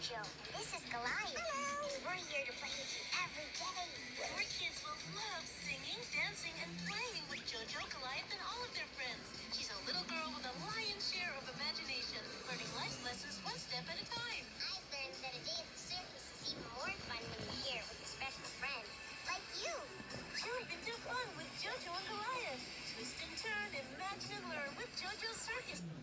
JoJo, and this is Goliath. Hello! And we're here to play with you every day. Our kids will love singing, dancing, and playing with JoJo, Goliath, and all of their friends. She's a little girl with a lion's share of imagination, learning life's lessons one step at a time. I've learned that a day at the circus is even more fun when you're here with a special friend, like you. Jump into fun with JoJo and Goliath. Twist and turn, imagine and learn with JoJo's Circus.